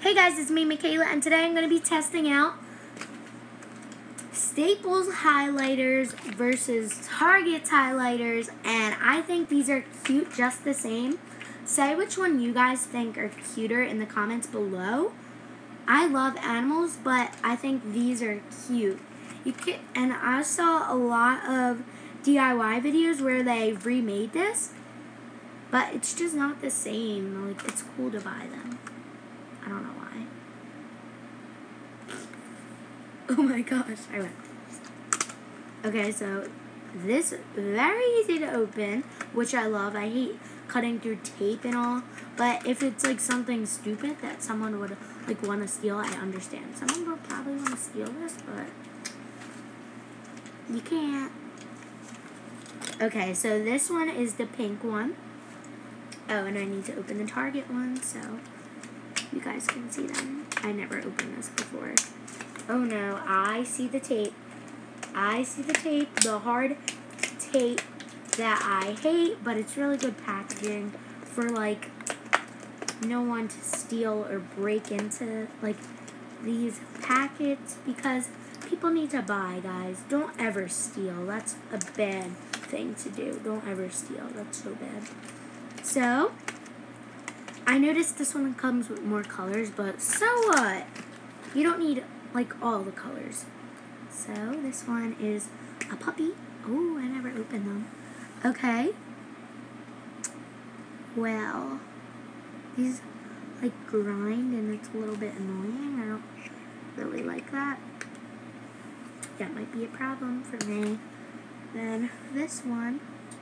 Hey guys, it's me, Michaela, and today I'm going to be testing out Staples highlighters versus Target's highlighters, and I think these are cute just the same. Say which one you guys think are cuter in the comments below. I love animals, but I think these are cute. And I saw a lot of DIY videos where they remade this, but it's just not the same. Like, it's cool to buy them. I don't know why. Oh my gosh, I went. Okay, so this very easy to open, which I love. I hate cutting through tape and all, but if it's like something stupid that someone would like want to steal, I understand. Someone would probably want to steal this, but you can't. Okay, so this one is the pink one. Oh, and I need to open the Target one, so you guys can see them. I never opened this before. Oh no, I see the tape. I see the tape, the hard tape that I hate, but it's really good packaging for like no one to steal or break into like these packets, because people need to buy, guys. Don't ever steal. That's a bad thing to do. Don't ever steal. That's so bad. So, I noticed this one comes with more colors, but so what? You don't need like all the colors. So this one is a puppy. Oh, I never opened them. Okay. Well, these like grind and it's a little bit annoying. I don't really like that. That might be a problem for me. Then this one,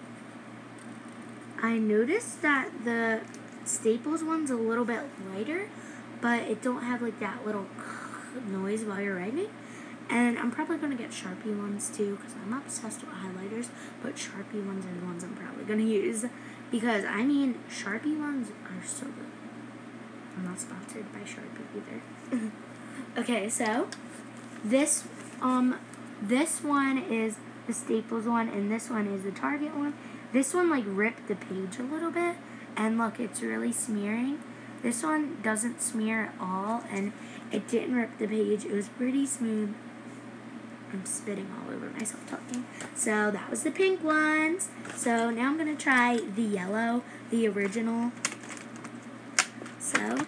I noticed that the Staples one's a little bit lighter, but it don't have like that little noise while you're writing. And I'm probably going to get Sharpie ones too, because I'm obsessed with highlighters, but Sharpie ones are the ones I'm probably going to use, because I mean Sharpie ones are so good. I'm not sponsored by Sharpie either. Okay, so this one is the Staples one, and this one is the Target one. This one like ripped the page a little bit, and look, it's really smearing. This one doesn't smear at all, and it didn't rip the page. It was pretty smooth. I'm spitting all over myself talking. So that was the pink ones. So now I'm going to try the yellow, the original. So,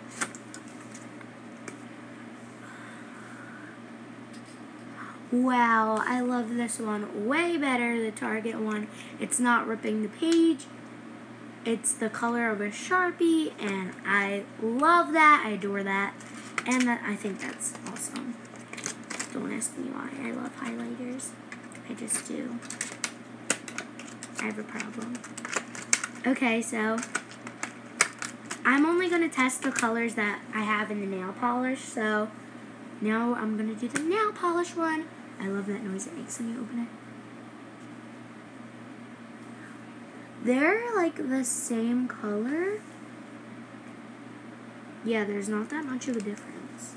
wow, I love this one way better, the Target one. It's not ripping the page. It's the color of a Sharpie, and I love that. I adore that. And I think that's awesome. Don't ask me why. I love highlighters. I just do. I have a problem. Okay, so I'm only going to test the colors that I have in the nail polish. So now I'm going to do the nail polish one. I love that noise it makes when you open it. They're like the same color. Yeah, there's not that much of a difference.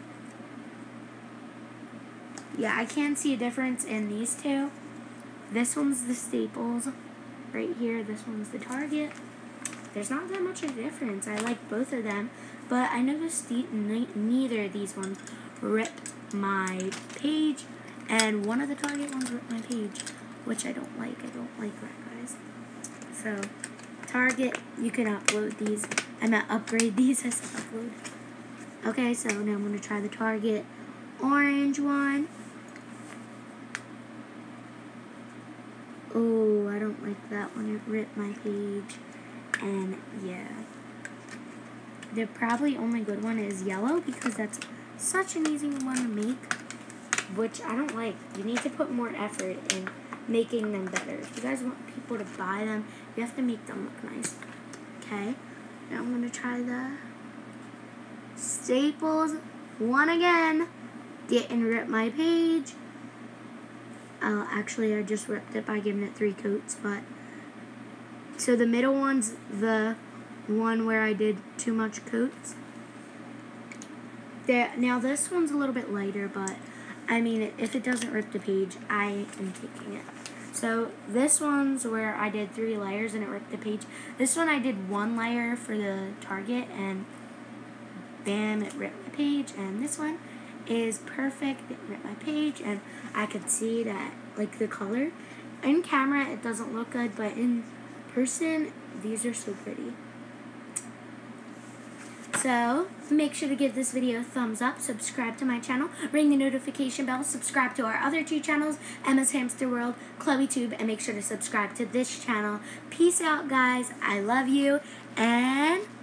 Yeah, I can see a difference in these two. This one's the Staples right here. This one's the Target. There's not that much of a difference. I like both of them, but I noticed neither of these ones ripped my page, and one of the Target ones ripped my page, which I don't like. I don't like that, guys. So, Target, you can upload these. I'm going to upgrade these as upload. Okay, so now I'm going to try the Target orange one. Oh, I don't like that one. It ripped my page. And, yeah. The probably only good one is yellow, because that's such an easy one to make, which I don't like. You need to put more effort in making them better. If you guys want people to buy them, you have to make them look nice. Okay, now I'm going to try the Staples one again. Didn't rip my page. Actually, I just ripped it by giving it 3 coats, but so the middle one's the one where I did too much coats. Now this one's a little bit lighter, but I mean, if it doesn't rip the page, I am taking it. So this one's where I did 3 layers and it ripped the page. This one I did 1 layer for the Target, and bam, it ripped my page. And this one is perfect, it ripped my page, and I could see that, like, the color. In camera, it doesn't look good, but in person, these are so pretty. So, make sure to give this video a thumbs up, subscribe to my channel, ring the notification bell, subscribe to our other 2 channels, Emma's Hamster World, ChloeTube, and make sure to subscribe to this channel. Peace out, guys. I love you, and